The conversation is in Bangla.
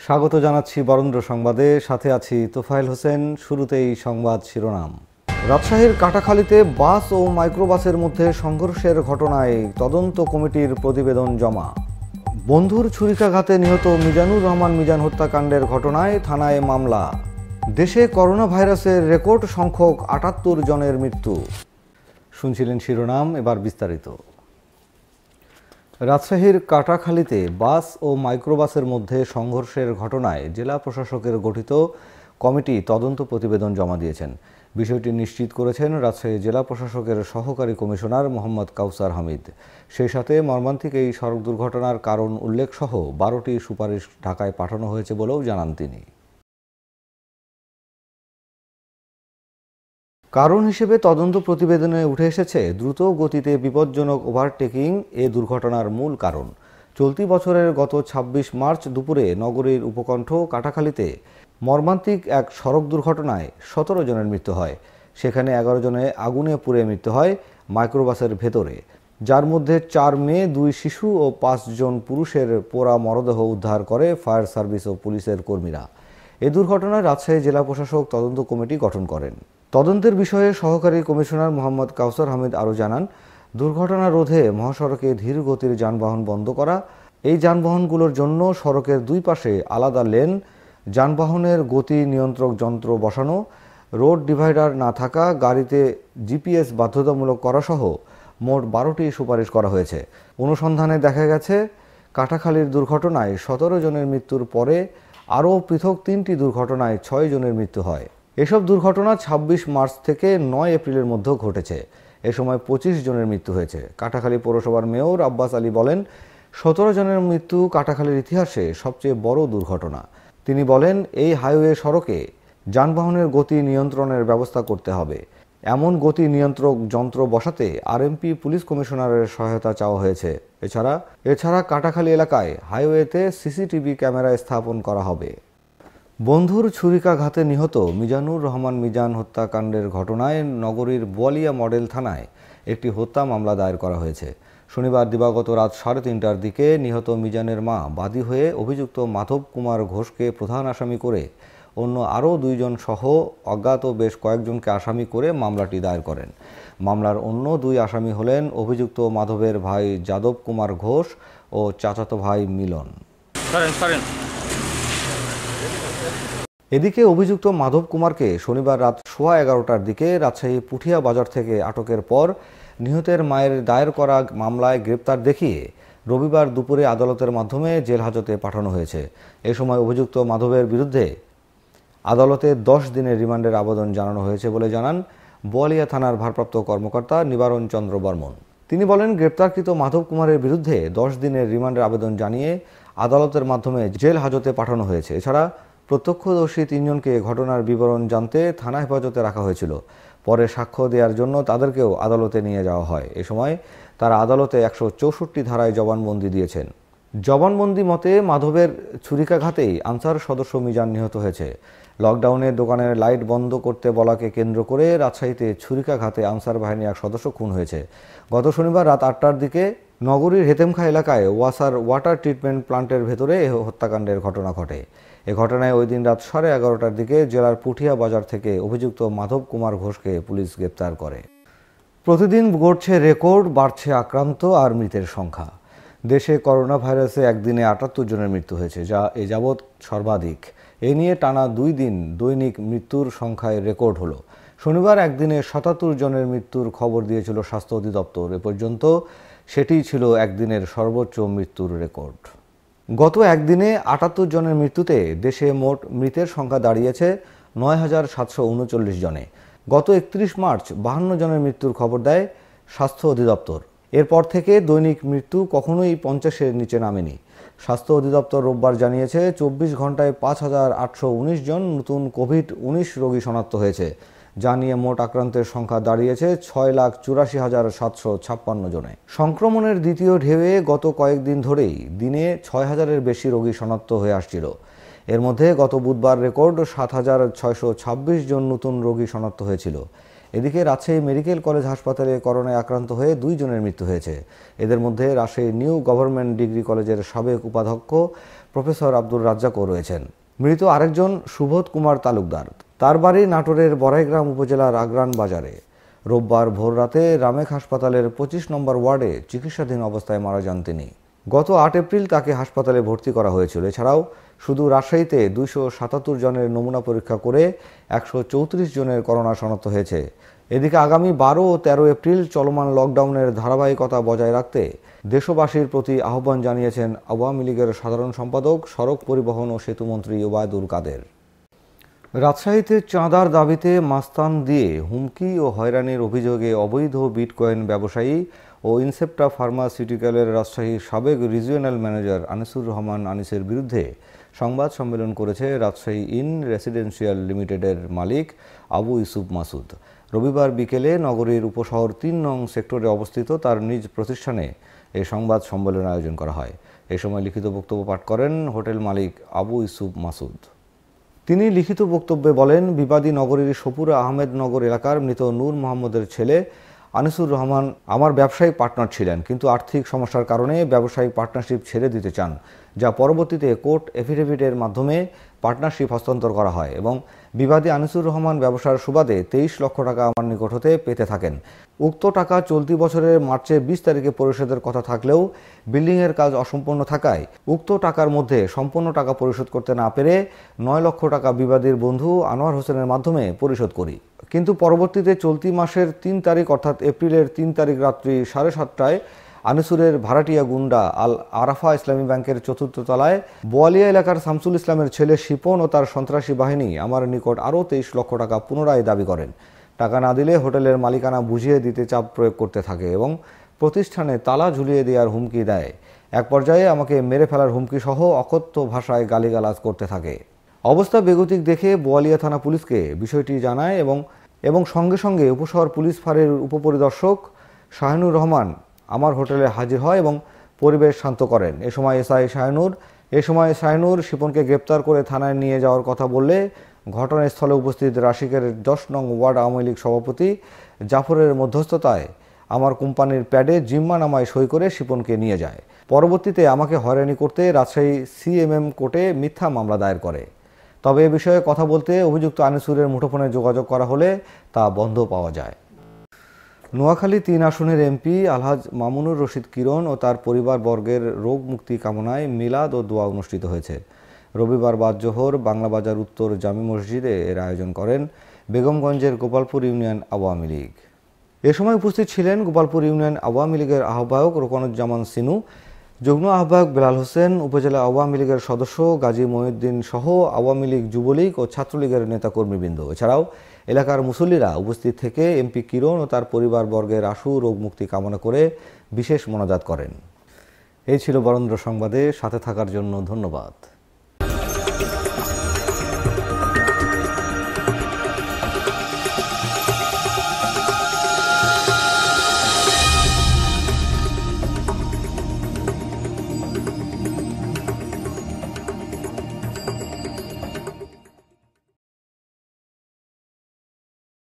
স্বাগত জানাচ্ছি বরেন্দ্র সংবাদে, সাথে আছি তোফায়েল হোসেন। শুরুতেই সংবাদ শিরোনাম। রাজশাহীর কাটাখালীতে বাস ও মাইক্রোবাসের মধ্যে সংঘর্ষের ঘটনায় তদন্ত কমিটির প্রতিবেদন জমা। বন্ধুর ছুরিকাঘাতে নিহত মিজানুর রহমান মিজান হত্যাকাণ্ডের ঘটনায় থানায় মামলা। দেশে করোনা ভাইরাসের রেকর্ড সংখ্যক ৭৮ জনের মৃত্যু। শুনছিলেন শিরোনাম, এবার বিস্তারিত। রাজশাহীর কাটাখালীতে বাস ও মাইক্রোবাসের মধ্যে সংঘর্ষের ঘটনায় জেলা প্রশাসকের গঠিত কমিটি তদন্ত প্রতিবেদন জমা দিয়েছেন। বিষয়টি নিশ্চিত করেছেন রাজশাহী জেলা প্রশাসকের সহকারী কমিশনার মোহাম্মদ কাউসার হামিদ। সেই সাথে মর্মান্তিক এই সড়ক দুর্ঘটনার কারণ উল্লেখসহ ১২টি সুপারিশ ঢাকায় পাঠানো হয়েছে বলেও জানান তিনি। কারণ হিসেবে তদন্ত প্রতিবেদনে উঠে এসেছে দ্রুত গতিতে বিপজ্জনক ওভারটেকিং এ দুর্ঘটনার মূল কারণ। চলতি বছরের গত ২৬ মার্চ দুপুরে নগরীর উপকণ্ঠ কাটাখালীতে মর্মান্তিক এক সড়ক দুর্ঘটনায় ১৭ জনের মৃত্যু হয়। সেখানে ১১ জনে আগুনে পুড়ে মৃত্যু হয় মাইক্রোবাসের ভেতরে, যার মধ্যে ৪ মেয়ে, ২ শিশু ও ৫ জন পুরুষের পোড়া মরদেহ উদ্ধার করে ফায়ার সার্ভিস ও পুলিশের কর্মীরা। এ দুর্ঘটনায় রাজশাহী জেলা প্রশাসক তদন্ত কমিটি গঠন করেন। তদন্তের বিষয়ে সহকারী কমিশনার মোহাম্মদ কাউসার হামিদ আরও জানান, দুর্ঘটনা রোধে মহাসড়কে ধীর গতির যানবাহন বন্ধ করা, এই যানবাহনগুলোর জন্য সড়কের দুই পাশে আলাদা লেন, যানবাহনের গতি নিয়ন্ত্রক যন্ত্র বসানো, রোড ডিভাইডার না থাকা, গাড়িতে জিপিএস বাধ্যতামূলক করাসহ মোট ১২টি সুপারিশ করা হয়েছে। অনুসন্ধানে দেখা গেছে, কাটাখালীর দুর্ঘটনায় ১৭ জনের মৃত্যুর পরে আরও পৃথক ৩টি দুর্ঘটনায় ৬ জনের মৃত্যু হয়। এসব দুর্ঘটনা ২৬ মার্চ থেকে ৯ এপ্রিলের মধ্যে ঘটেছে। এ সময় ২৫ জনের মৃত্যু হয়েছে। কাটাখালী পৌরসভার মেয়র আব্বাস আলী বলেন, ১৭ জনের মৃত্যু কাটাখালীর ইতিহাসে সবচেয়ে বড় দুর্ঘটনা। তিনি বলেন, এই হাইওয়ে সড়কে যানবাহনের গতি নিয়ন্ত্রণের ব্যবস্থা করতে হবে। এমন গতি নিয়ন্ত্রক যন্ত্র বসাতে আরএমপ পুলিশ কমিশনারের সহায়তা চাওয়া হয়েছে। এছাড়া কাটাখালী এলাকায় হাইওয়েতে সিসিটিভি ক্যামেরা স্থাপন করা হবে। বন্ধুর ছুরিকাঘাতে নিহত মিজানুর রহমান মিজান হত্যাকাণ্ডের ঘটনায় নগরীর বোয়ালিয়া মডেল থানায় একটি হত্যা মামলা দায়ের করা হয়েছে। শনিবার দিবাগত রাত ৩:৩০টার দিকে নিহত মিজানের মা বাদী হয়ে অভিযুক্ত মাধব কুমার ঘোষকে প্রধান আসামি করে অন্য আরও ২ জন সহ অজ্ঞাত বেশ কয়েকজনকে আসামি করে মামলাটি দায়ের করেন। মামলার অন্য ২ আসামি হলেন অভিযুক্ত মাধবের ভাই যাদব কুমার ঘোষ ও চাচাতো ভাই মিলন। এদিকে অভিযুক্ত মাধব কুমারকে শনিবার রাত 11:15টার দিকে রাজশাহী পুঠিয়া বাজার থেকে আটকের পর নিহতের মায়ের দায়ের করা মামলায় গ্রেপ্তার দেখিয়ে রবিবার দুপুরে আদালতের মাধ্যমে জেল হাজতে পাঠানো হয়েছে। এ সময় অভিযুক্ত মাধবের বিরুদ্ধে আদালতে ১০ দিনের রিমান্ডের আবেদন জানানো হয়েছে বলে জানান বোয়ালিয়া থানার ভারপ্রাপ্ত কর্মকর্তা নিবারণ চন্দ্র বর্মন। তিনি বলেন, গ্রেপ্তারকৃত মাধব কুমারের বিরুদ্ধে ১০ দিনের রিমান্ডের আবেদন জানিয়ে আদালতের মাধ্যমে জেল হাজতে পাঠানো হয়েছে। এছাড়া প্রত্যক্ষদর্শী ৩ জনকে ঘটনার বিবরণ জানতে থানা হেফাজতে রাখা হয়েছিল। পরে সাক্ষ্য দেওয়ার জন্য তাদেরকেও আদালতে নিয়ে যাওয়া হয়। এ সময় তারা আদালতে ১৬৪ ধারায় জবানবন্দি দিয়েছেন। জবানবন্দি মতে মাধবের ছুরিকাঘাতেই আনসার সদস্য মিজান নিহত হয়েছে। লকডাউনে দোকানের লাইট বন্ধ করতে বলাকে কেন্দ্র করে রাজশাহীতে ছুরিকাঘাতে আনসার বাহিনীর এক সদস্য খুন হয়েছে। গত শনিবার রাত ৮টার দিকে নগরীর হেতেমখা এলাকায় ওয়াটার ট্রিটমেন্ট প্লান্টের ভেতরে এ হত্যাকাণ্ডের ঘটনা ঘটে। এ ঘটনায় ওই দিন রাত 11:30টার দিকে জেলার পুঠিয়া বাজার থেকে অভিযুক্ত মাধব কুমার ঘোষকে পুলিশ গ্রেপ্তার করে। প্রতিদিন গড়ছে রেকর্ড, বাড়ছে আক্রান্ত আর মৃতের সংখ্যা। দেশে করোনা ভাইরাসে একদিনে ৭৮ জনের মৃত্যু হয়েছে, যা এ যাবৎ সর্বাধিক। এ নিয়ে টানা 2 দিন দৈনিক মৃত্যুর সংখ্যায় রেকর্ড হলো। শনিবার একদিনে ৭৭ জনের মৃত্যুর খবর দিয়েছিল স্বাস্থ্য অধিদপ্তর। এ পর্যন্ত সেটিই ছিল একদিনের সর্বোচ্চ মৃত্যুর রেকর্ড। গত একদিনে ৭৮ জনের মৃত্যুতে দেশে মোট মৃতের সংখ্যা দাঁড়িয়েছে ৯,৭৩৯ জনে। গত ৩১ মার্চ ৫২ জনের মৃত্যুর খবর দেয় স্বাস্থ্য অধিদপ্তর। এরপর থেকে দৈনিক মৃত্যু কখনোই ৫০-এর নিচে নামেনি। স্বাস্থ্য অধিদপ্তর রোববার জানিয়েছে ২৪ ঘন্টায় ৫,৮১৯ জন নতুন কোভিড-১৯ রোগী শনাক্ত হয়েছে, যা নিয়ে মোট আক্রান্তের সংখ্যা দাঁড়িয়েছে ৬,৮৪,৭৫৬ জনে। সংক্রমণের দ্বিতীয় ঢেউয়ে গত কয়েকদিন ধরেই দিনে ৬,০০০-এর বেশি রোগী শনাক্ত হয়ে আসছিল। এর মধ্যে গত বুধবার রেকর্ড ৭,৬২৬ জন নতুন রোগী শনাক্ত হয়েছিল। এদিকে রাজশাহী মেডিকেল কলেজ হাসপাতালে করোনায় আক্রান্ত হয়ে 2 জনের মৃত্যু হয়েছে। এদের মধ্যে রাজশাহী নিউ গভর্নমেন্ট ডিগ্রি কলেজের সাবেক উপাধ্যক্ষ প্রফেসর আব্দুর রাজ্জাকও রয়েছেন। মৃত আরেকজন সুবোধ কুমার তালুকদার। তার বাড়ি নাটোরের বড়াইগ্রাম উপজেলার আগ্রান বাজারে। রোববার ভোররাতে রামেক হাসপাতালের 25 নম্বর ওয়ার্ডে চিকিৎসাধীন অবস্থায় মারা যান তিনি। গত 8 এপ্রিল তাকে হাসপাতালে ভর্তি করা হয়েছিল। এছাড়াও শুধু রাজশাহীতে 277 জনের নমুনা পরীক্ষা করে 134 জনের করোনা শনাক্ত হয়েছে। এদিকে আগামী 12 ও 13 এপ্রিল চলমান লকডাউনের ধারাবাহিকতা বজায় রাখতে দেশবাসীর প্রতি আহ্বান জানিয়েছেন আওয়ামী লীগের সাধারণ সম্পাদক, সড়ক পরিবহন ও সেতুমন্ত্রী ওবায়দুল কাদের। রাজশাহীতে চাঁদার দাবিতে মাস্তান দিয়ে হুমকি ও হয়রানির অভিযোগে অবৈধ বিটকয়েন ব্যবসায়ী ও ইনসেপ্টা ফার্মাসিউটিক্যালের রাজশাহীর সাবেক রিজিওনাল ম্যানেজার আনিসুর রহমান আনিসের বিরুদ্ধে সংবাদ সম্মেলন করেছে রাজশাহী ইন রেসিডেন্সিয়াল লিমিটেডের মালিক আবু ইউসুফ মাসুদ। রবিবার বিকেলে নগরীর উপশহর 3 নং সেক্টরে অবস্থিত তার নিজ প্রতিষ্ঠানে এই সংবাদ সম্মেলনের আয়োজন করা হয়। এ সময় লিখিত বক্তব্য পাঠ করেন হোটেল মালিক আবু ইউসুফ মাসুদ। তিনি লিখিত বক্তব্যে বলেন, বিবাদী নগরীর সপুরা আহমেদনগর এলাকার মৃত নূর মোহাম্মদের ছেলে আনিসুর রহমান আমার ব্যবসায়িক পার্টনার ছিলেন, কিন্তু আর্থিক সমস্যার কারণে ব্যবসায়িক পার্টনারশিপ ছেড়ে দিতে চান, যা পরবর্তীতে কোর্ট এফিডেভিটের মাধ্যমে পার্টনারশিপ হস্তান্তর করা হয় এবং বিবাদী আনিসুর রহমান ব্যবসার সুবাদে 23 লক্ষ টাকা আমার নিকট হতে পেতে থাকেন। উক্ত টাকা চলতি বছরের মার্চের 20 তারিখে পরিশোধের কথা থাকলেও বিল্ডিংয়ের কাজ অসম্পূর্ণ থাকায় উক্ত টাকার মধ্যে সম্পূর্ণ টাকা পরিশোধ করতে না পেরে 9 লক্ষ টাকা বিবাদীর বন্ধু আনোয়ার হোসেনের মাধ্যমে পরিশোধ করি। কিন্তু পরবর্তীতে চলতি মাসের 3 তারিখ অর্থাৎ এপ্রিলের 3 তারিখ রাত্রি 7:30টায় আনিসুরের ভাড়াটিয়া গুন্ডা আল আরাফা ইসলামী ব্যাংকের 4র্থ তলায় বোয়ালিয়া এলাকার শামসুল ইসলামের ছেলে শিপন ও তার সন্ত্রাসী বাহিনী আমার নিকট আরও 23 লক্ষ টাকা পুনরায় দাবি করেন। টাকা না দিলে হোটেলের মালিকানা বুঝিয়ে দিতে চাপ প্রয়োগ করতে থাকে এবং প্রতিষ্ঠানে তালা ঝুলিয়ে দেওয়ার হুমকি দেয়। এক পর্যায়ে আমাকে মেরে ফেলার হুমকি সহ অকথ্য ভাষায় গালিগালাজ করতে থাকে। অবস্থা বেগতিক দেখে বোয়ালিয়া থানা পুলিশকে বিষয়টি জানায় এবং সঙ্গে সঙ্গে উপশহর পুলিশ ফাঁড়ির উপপরিদর্শক শাহিনুর রহমান আমার হোটেলে হাজির হয় এবং পরিবেশ শান্ত করেন। এ সময় শাহিনুর শিপনকে গ্রেপ্তার করে থানায় নিয়ে যাওয়ার কথা বললে ঘটনাস্থলে উপস্থিত রাশিকের 10 নং ওয়ার্ড আওয়ামী লীগ সভাপতি জাফরের মধ্যস্থতায় আমার কোম্পানির প্যাডে জিম্মানামায় সই করে শিপনকে নিয়ে যায়। পরবর্তীতে আমাকে হয়রানি করতে রাজশাহী সিএমএম কোর্টে মিথ্যা মামলা দায়ের করে। তবে এ বিষয়ে কথা বলতে অভিযুক্ত আনিসুরের মুঠোফোনে যোগাযোগ করা হলে তা বন্ধ পাওয়া যায়। নোয়াখালী 3 আসনের এমপি আলহাজ মামুনুর রশিদ কিরণ ও তার পরিবারবর্গের রোগ মুক্তি কামনায় মিলাদ ও দোয়া অনুষ্ঠিত হয়েছে। রবিবার বাদ জোহর বাংলাবাজার উত্তর জামি মসজিদে এর আয়োজন করেন বেগমগঞ্জের গোপালপুর ইউনিয়ন আওয়ামী লীগ। এ সময় উপস্থিত ছিলেন গোপালপুর ইউনিয়ন আওয়ামী লীগের আহ্বায়ক রোকনুজ্জামান সিনু, যুগ্ম আহ্বায়ক বেলাল হোসেন, উপজেলা আওয়ামী লীগের সদস্য গাজী মহিউদ্দিন সহ আওয়ামী লীগ, যুবলীগ ও ছাত্রলীগের নেতাকর্মীবৃন্দ। এছাড়াও এলাকার মুসল্লিরা উপস্থিত থেকে এমপি কিরণ ও তার পরিবারবর্গের আশু রোগ মুক্তি কামনা করে বিশেষ মোনাজাত করেন। এই ছিল বরেন্দ্র সংবাদে সাথে থাকার জন্য ধন্যবাদ।